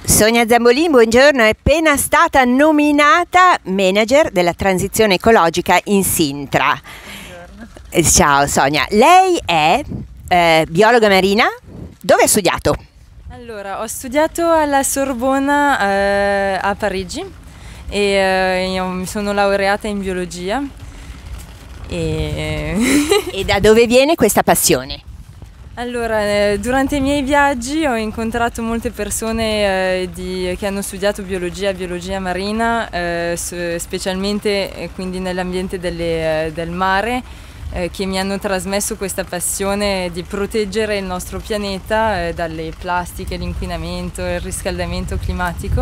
Sonia Zambolin, buongiorno, è appena stata nominata manager della transizione ecologica in Sintra. Buongiorno. Ciao Sonia, lei è biologa marina, dove ha studiato? Allora, ho studiato alla Sorbona a Parigi e io mi sono laureata in biologia. E da dove viene questa passione? Allora, durante i miei viaggi ho incontrato molte persone che hanno studiato biologia marina, specialmente quindi nell'ambiente del mare, che mi hanno trasmesso questa passione di proteggere il nostro pianeta dalle plastiche, l'inquinamento, il riscaldamento climatico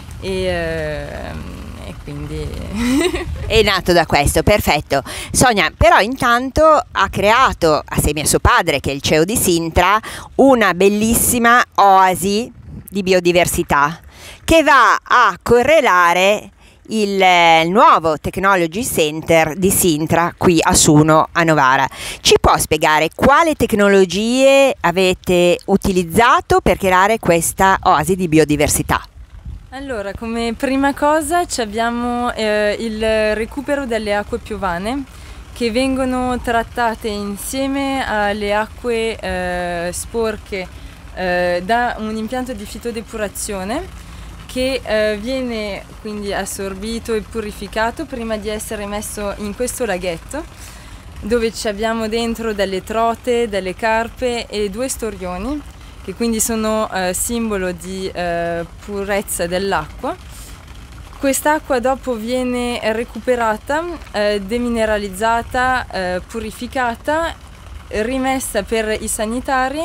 e quindi è nato da questo, perfetto. Sonia però intanto ha creato, assieme a suo padre che è il CEO di Sintra, una bellissima oasi di biodiversità che va a correlare il nuovo Technology Center di Sintra qui a Suno a Novara. Ci può spiegare quali tecnologie avete utilizzato per creare questa oasi di biodiversità? Allora, come prima cosa abbiamo il recupero delle acque piovane che vengono trattate insieme alle acque sporche da un impianto di fitodepurazione che viene quindi assorbito e purificato prima di essere messo in questo laghetto dove abbiamo dentro delle trote, delle carpe e 2 storioni che quindi sono simbolo di purezza dell'acqua. Quest'acqua dopo viene recuperata, demineralizzata, purificata, rimessa per i sanitari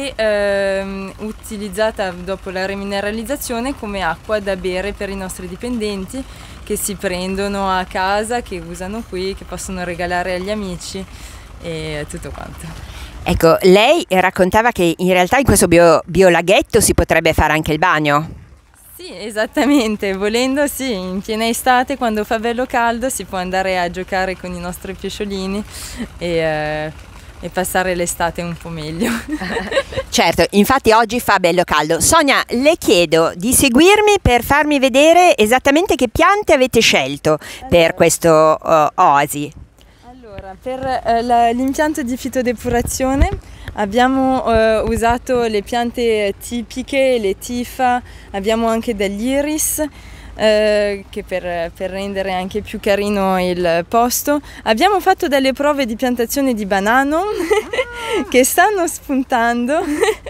e utilizzata dopo la remineralizzazione come acqua da bere per i nostri dipendenti che si prendono a casa, che usano qui, che possono regalare agli amici e tutto quanto. Ecco, lei raccontava che in realtà in questo biolaghetto si potrebbe fare anche il bagno. Sì, esattamente, volendo sì, in piena estate quando fa bello caldo si può andare a giocare con i nostri pesciolini e passare l'estate un po' meglio. Certo, infatti oggi fa bello caldo. Sonia, le chiedo di seguirmi per farmi vedere esattamente che piante avete scelto per questo oasi. Allora, per l'impianto di fitodepurazione abbiamo usato le piante tipiche, le tifa, abbiamo anche degli iris che per rendere anche più carino il posto. Abbiamo fatto delle prove di piantazione di banano che stanno spuntando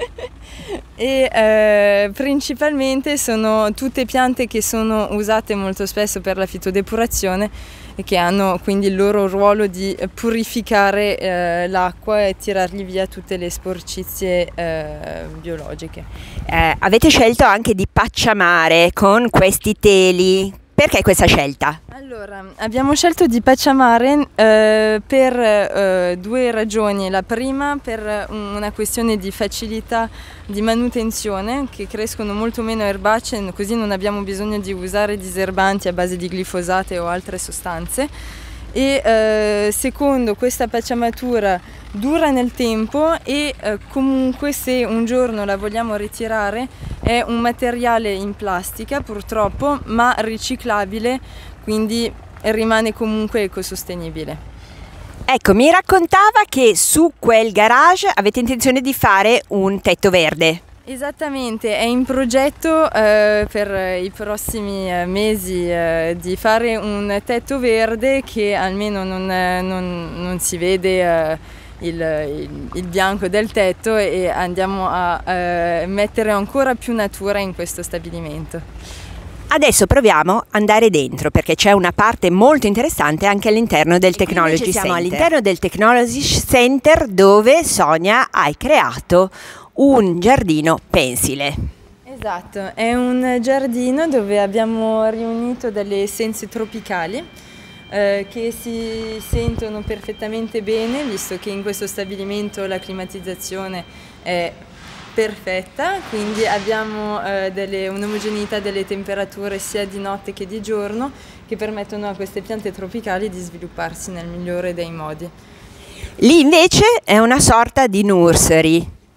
e principalmente sono tutte piante che sono usate molto spesso per la fitodepurazione e che hanno quindi il loro ruolo di purificare l'acqua e tirargli via tutte le sporcizie biologiche. Avete scelto anche di pacciamare con questi teli, perché questa scelta? Allora, abbiamo scelto di pacciamare per 2 ragioni. La prima per una questione di facilità di manutenzione, che crescono molto meno erbacee, così non abbiamo bisogno di usare diserbanti a base di glifosate o altre sostanze. E secondo, questa pacciamatura dura nel tempo e comunque se un giorno la vogliamo ritirare è un materiale in plastica purtroppo, ma riciclabile, quindi rimane comunque ecosostenibile. Ecco, mi raccontava che su quel garage avete intenzione di fare un tetto verde. Esattamente, è in progetto per i prossimi mesi di fare un tetto verde che almeno non si vede il bianco del tetto e andiamo a mettere ancora più natura in questo stabilimento. Adesso proviamo ad andare dentro perché c'è una parte molto interessante anche all'interno del Technology Center. Siamo all'interno del Technology Center dove Sonia hai creato un giardino pensile. Esatto, è un giardino dove abbiamo riunito delle essenze tropicali che si sentono perfettamente bene, visto che in questo stabilimento la climatizzazione è perfetta, quindi abbiamo un'omogeneità delle temperature sia di notte che di giorno che permettono a queste piante tropicali di svilupparsi nel migliore dei modi. Lì invece è una sorta di nursery.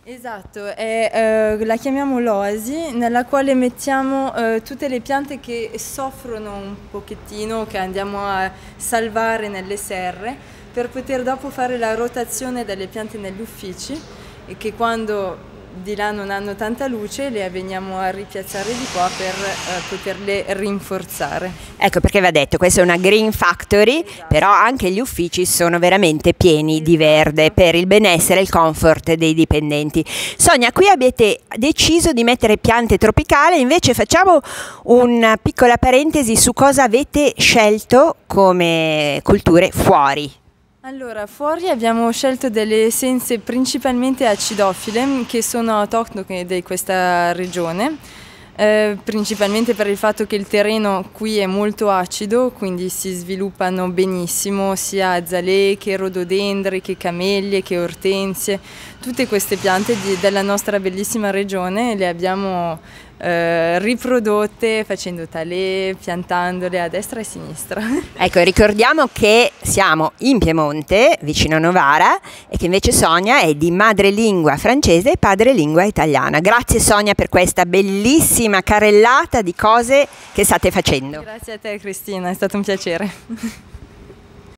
Esatto, la chiamiamo l'oasi, nella quale mettiamo tutte le piante che soffrono un pochettino, che andiamo a salvare nelle serre, per poter dopo fare la rotazione delle piante negli uffici e che quando di là non hanno tanta luce le veniamo a ripiazzare di qua per poterle rinforzare. Ecco perché va detto, questa è una green factory, Esatto. però anche gli uffici sono veramente pieni di verde per il benessere e il comfort dei dipendenti. Sonia, qui avete deciso di mettere piante tropicali, invece facciamo una piccola parentesi su cosa avete scelto come culture fuori. Allora, fuori abbiamo scelto delle essenze principalmente acidofile che sono autoctone di questa regione, principalmente per il fatto che il terreno qui è molto acido, quindi si sviluppano benissimo sia azalee che rododendri, che camellie, che ortensie, tutte queste piante della nostra bellissima regione le abbiamo riprodotte facendo talè, piantandole a destra e a sinistra. Ecco, ricordiamo che siamo in Piemonte, vicino a Novara, e che invece Sonia è di madrelingua francese e padrelingua italiana. Grazie Sonia per questa bellissima carrellata di cose che state facendo. Grazie a te Cristina, è stato un piacere.